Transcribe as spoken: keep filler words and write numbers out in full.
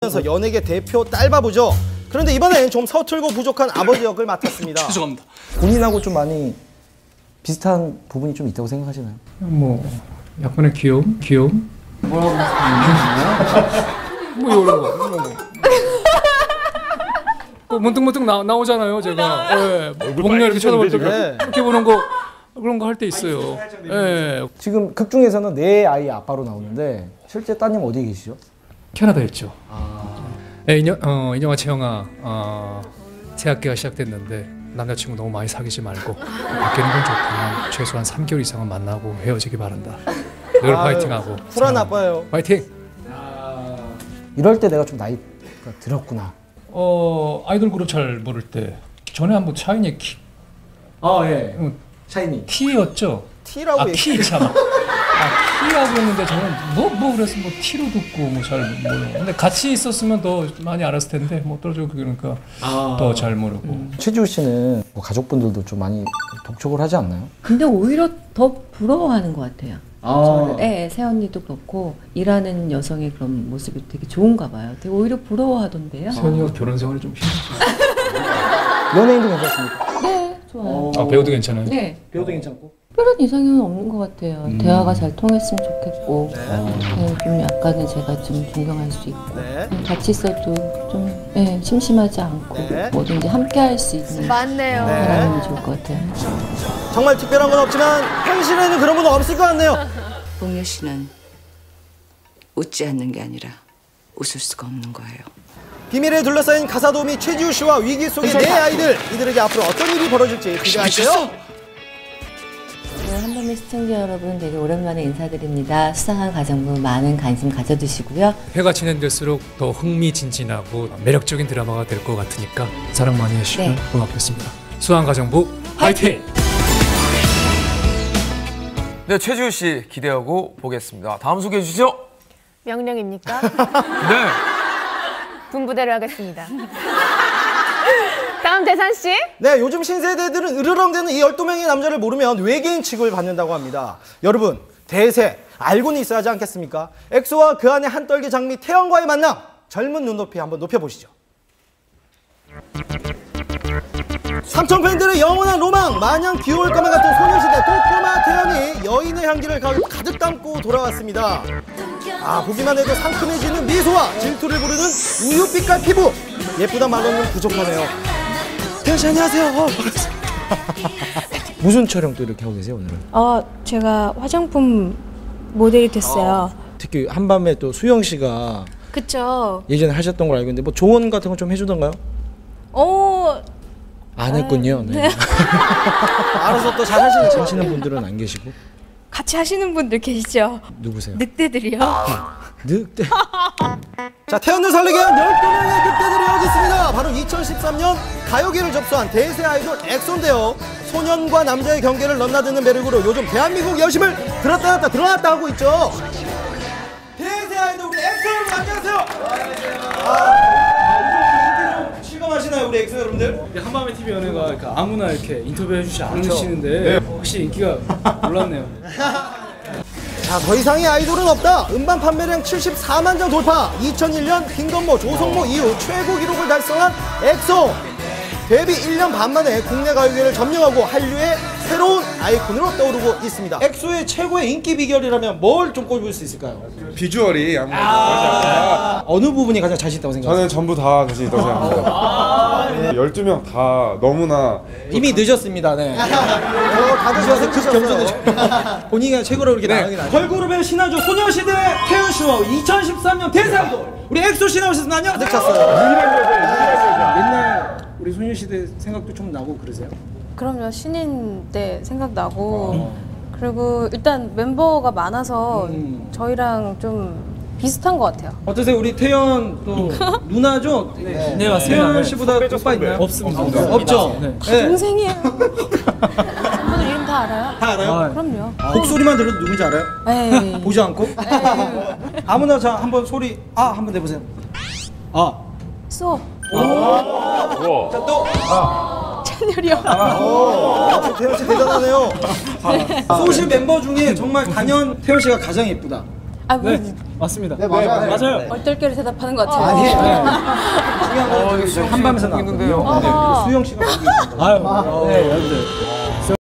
그래서 연예계 대표 딸바보죠. 그런데 이번엔 좀 서툴고 부족한 아버지 역을 맡았습니다. 죄송합니다. 본인하고 좀 많이 비슷한 부분이 좀 있다고 생각하시나요? 뭐 약간의 귀여움? 귀여움? 뭐라고 생각하세요? 뭐 이런 거 이런 거. 뭐 문득문득 나, 나오잖아요 제가. 예, 목내 이렇게 쳐다볼 때 네. 이렇게 보는 거 그런 거 할 때 있어요. 예. 지금 극 중에서는 내 아이 아빠로 나오는데 실제 따님 어디 계시죠? 캐나다에 있죠. 예, 인영, 어, 인영아 채영아 어, 새 학기가 시작됐는데 남자친구 너무 많이 사귀지 말고 바뀌는 건 좋지만 최소한 삼 개월 이상은 만나고 헤어지기 바란다. 늘 파이팅하고. 쿨한 아빠예요. 파이팅. 이럴 때 내가 좀 나이가 들었구나. 어 아이돌 그룹 잘 모를 때 전에 한번 샤이니 키 아 예. 응. 샤이니. 키였죠. T라고 아 얘기. 키 참. 아 키라고 했는데 저는 뭐뭐 뭐 그래서 뭐 T로 듣고 뭐 잘 모르고. 근데 같이 있었으면 더 많이 알았을 텐데 뭐 떨어져 그러니까 아. 더 잘 모르고. 음. 최지우 씨는 뭐 가족분들도 좀 많이 독촉을 하지 않나요? 근데 오히려 더 부러워하는 것 같아요. 아. 저를, 네, 새언니도 그렇고 일하는 여성의 그런 모습이 되게 좋은가 봐요. 되게 오히려 부러워하던데요. 세연이가 결혼 생활이 좀 힘들죠. 연예인도 괜찮습니까? 네, 좋아요. 아 배우도 괜찮아요. 네, 배우도 괜찮고. 특별한 이상형은 없는 것 같아요. 음. 대화가 잘 통했으면 좋겠고 네, 좀 약간은 제가 좀 존경할 수 있고 네. 음, 같이 있어도 좀 네, 심심하지 않고 네. 뭐든지 함께 할 수 있는 맞네요. 네. 사람이면 좋을 것 같아요. 정말 특별한 건 없지만 현실에는 그런 건 없을 것 같네요. 봉효 씨는 웃지 않는 게 아니라 웃을 수가 없는 거예요. 비밀에 둘러싸인 가사도우미 최지우 씨와 위기 속의 내 아이들. 이들에게 앞으로 어떤 일이 벌어질지 기대할게요. 네, 한밤의 시청자 여러분 되게 오랜만에 인사드립니다. 수상한 가정부 많은 관심 가져주시고요. 회가 진행될수록 더 흥미진진하고 매력적인 드라마가 될 것 같으니까 사랑 많이 해주시면 네. 고맙겠습니다. 수상 가정부 화이팅! 네, 최지우 씨 기대하고 보겠습니다. 다음 소개해 주시죠. 명령입니까? 네. 분부대로 하겠습니다. 다음 대산 씨. 네, 요즘 신세대들은 으르렁대는 이 열두 명의 남자를 모르면 외계인 취급을 받는다고 합니다. 여러분, 대세 알고는 있어야 하지 않겠습니까? 엑소와 그 안에 한떨기 장미 태연과의 만남, 젊은 눈높이 한번 높여보시죠. 삼촌 팬들의 영원한 로망, 마냥 귀여울 것만 같은 소녀시대 꼬꼬마 태연이 여인의 향기를 가득 담고 돌아왔습니다. 아, 보기만 해도 상큼해지는 미소와 질투를 부르는 우유빛깔 피부, 예쁘단 말로는 부족하네요. 태연 씨 안녕하세요. 어, 무슨 촬영 또 이렇게 하고 계세요 오늘은? 어, 제가 화장품 모델이 됐어요. 특히 한밤에 또 수영 씨가 그쵸? 예전에 하셨던 걸 알고 있는데 뭐 조언 같은 거 좀 해주던가요? 어, 안 했군요. 네. 알아서 또 잘하시는 하시는 분들은 안 계시고. 같이 하시는 분들 계시죠? 누구세요? 늑대들이요. 늑대. 자, 태연을 설레게 한 열두 명의 늑대들이 여기 있습니다. 바로 이천십삼 년 가요계를 접수한 대세 아이돌 엑소인데요. 소년과 남자의 경계를 넘나드는 매력으로 요즘 대한민국 여심을 들었다 놨다 들어놨다 하고 있죠. 대세 아이돌 우리 엑소 여러분 안녕하세요. 아, 좀 실감하시나요 우리 엑소 여러분들? 한밤의 티비 연예가 그러니까 아무나 이렇게 인터뷰 해주지 않으시는데 확실히 인기가 올랐네요. 자, 더 이상의 아이돌은 없다. 음반 판매량 칠십사만 장 돌파. 이천일 년 김건모, 조성모 이후 최고 기록을 달성한 엑소. 데뷔 일 년 반 만에 국내 가요계를 점령하고 한류의 새로운 아이콘으로 떠오르고 있습니다. 엑소의 최고의 인기 비결이라면 뭘 좀 꼽을 수 있을까요? 비주얼이 아무래도 아, 어느 부분이 가장 자신 있다고 생각하세요? 저는 전부 다 자신 있다고 생각합니다. 열두 명 다 너무나 이미 늦었습니다. 네. 어, 다들 저한테 급 겸손해. 본인이 최고로 이렇게 나가긴 하죠. 걸그룹의 신화죠. 소녀시대 태연 씨와 이천십삼 년 대세 아이돌 우리 엑소 씨 나오셨습니다. 안녕. 가득 찼어요. 옛날 우리 소녀시대 생각도 좀 나고 그러세요? 그럼요. 신인 때 생각나고 그리고 일단 멤버가 많아서 음. 저희랑 좀 비슷한 것 같아요. 어떠세요? 우리 태연 또 누나죠? 네, 네, 맞습니다. 태연 씨보다 오빠 있나요? 없습니다. 없죠? 네. 다 동생이에요. 멤버들 이름 다 알아요? 다 알아요? 그럼요. 목소리만 들어도 누군지 알아요? 에이. 보지 않고? 아무나 자 한번 소리 아 한번 내보세요. 아. 수업. 우와. 자 또. 찬열이요. 아, 태연 씨 대단하네요. 소시 멤버 중에 정말 단연 태연 씨가 가장 예쁘다. 아, 뭐, 네. 맞습니다. 네, 맞아요. 맞아요. 얼떨결에 대답하는 것 같아요. 아니에요. 어, 이거 수영 한밤에서 있는데요. 수영 씨가 아유, 네, 여러분들.